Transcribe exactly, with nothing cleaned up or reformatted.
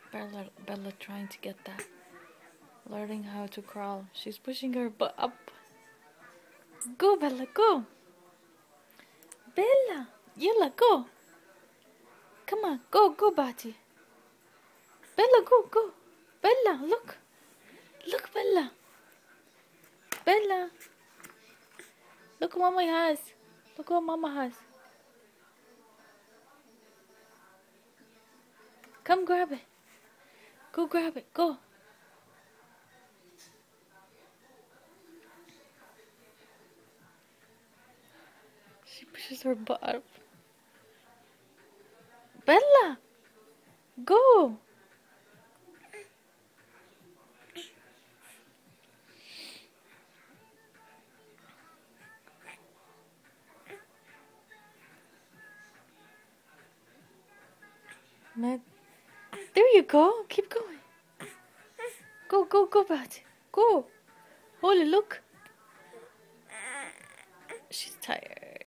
Bella, Bella trying to get that. Learning how to crawl. She's pushing her butt up. Go, Bella, go. Bella, yalla, go. Come on, go, go, Bati. Bella, go, go. Bella, look. Look, Bella. Bella. Look what Mama has. Look what Mama has. Come grab it. Go grab it. Go. She pushes her butt up. Bella. Go. Man. There you go. Keep going. Go, go, go, Bat. Go. Holy, look. She's tired.